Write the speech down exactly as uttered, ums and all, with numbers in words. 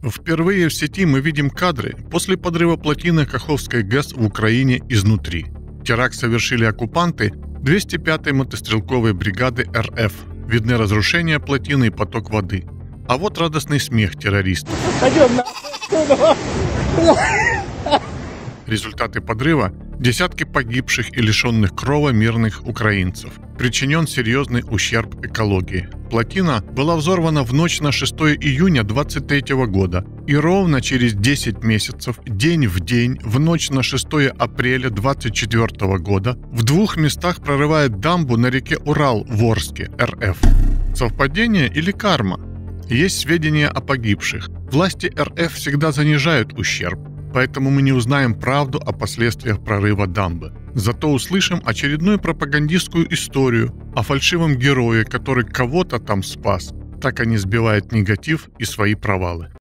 Впервые в сети мы видим кадры после подрыва плотины Каховской ГЭС в Украине изнутри. Теракт совершили оккупанты двести пятой мотострелковой бригады эр эф. Видны разрушения плотины и поток воды. А вот радостный смех террористов. Результаты подрыва – десятки погибших и лишенных крова мирных украинцев. Причинен серьезный ущерб экологии. Плотина была взорвана в ночь на шестое июня двадцать третьего года. И ровно через десять месяцев, день в день, в ночь на шестое апреля двадцать четвёртого года, в двух местах прорывает дамбу на реке Урал в Орске, эр эф. Совпадение или карма? Есть сведения о погибших. Власти эр эф всегда занижают ущерб. Поэтому мы не узнаем правду о последствиях прорыва дамбы. Зато услышим очередную пропагандистскую историю о фальшивом герое, который кого-то там спас. Так они сбивают негатив и свои провалы.